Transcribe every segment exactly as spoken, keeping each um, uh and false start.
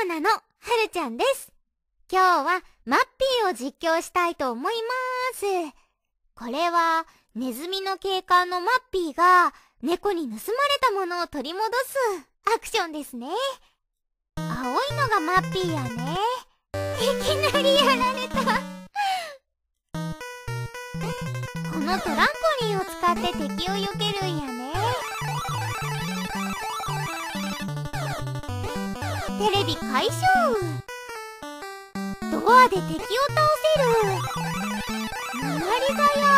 オナのはるちゃんです。今日はマッピーを実況したいと思います。これはネズミの警官のマッピーが猫に盗まれたものを取り戻すアクションですね。青いのがマッピーやね。いきなりやられた。このトランポリンを使って敵を避けるんやね。テレビ解消。ドアで敵を倒せる。モナリザや。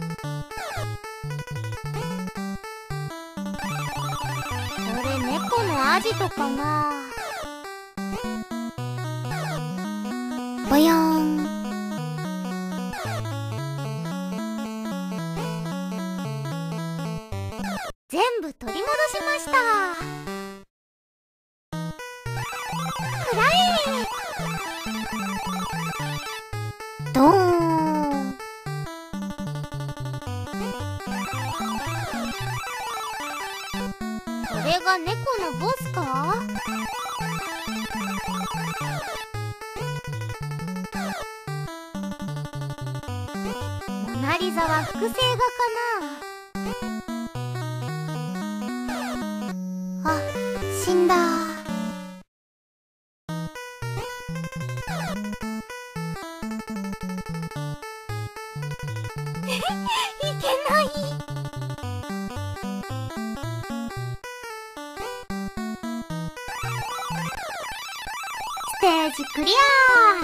これ猫のアジトかな。ぼよーん。全部取り戻しました。くらえ。ドーン。これが猫のボスか？モナリザは複製画かな？あ、死んだ。いけない。ステージクリア。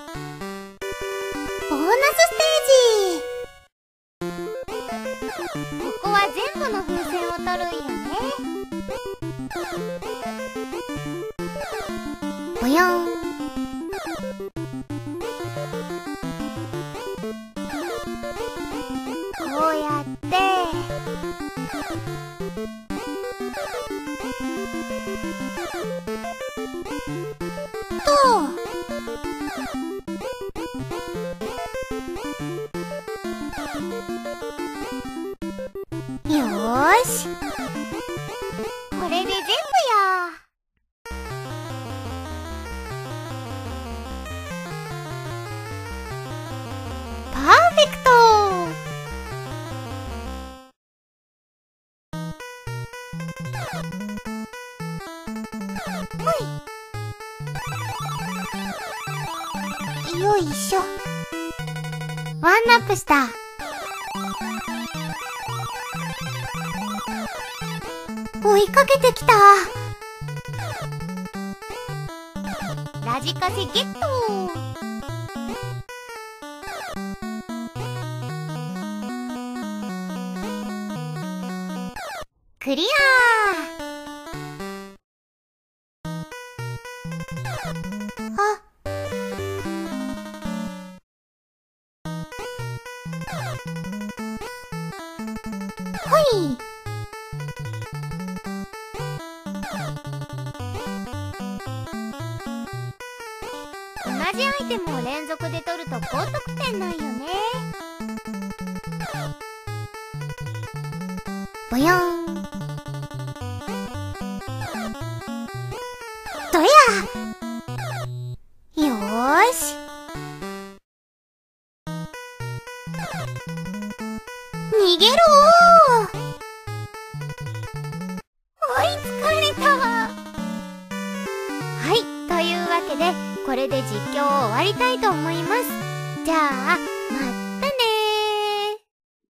ボーナスステージ。ここは全部の風船を取るんやね。ぼよん。こうやってとよーし、これで全部や。パーフェクト。よいしょ。ワンアップした。追いかけてきた。ラジカセゲット。クリア。あ、ほい。同じアイテムを連続で取ると高得点なんよね。ぼよん。どや。よーし。逃げろー。追いつかれたわ。はい、というわけでこれで実況を終わりたいと思います。じゃあまた。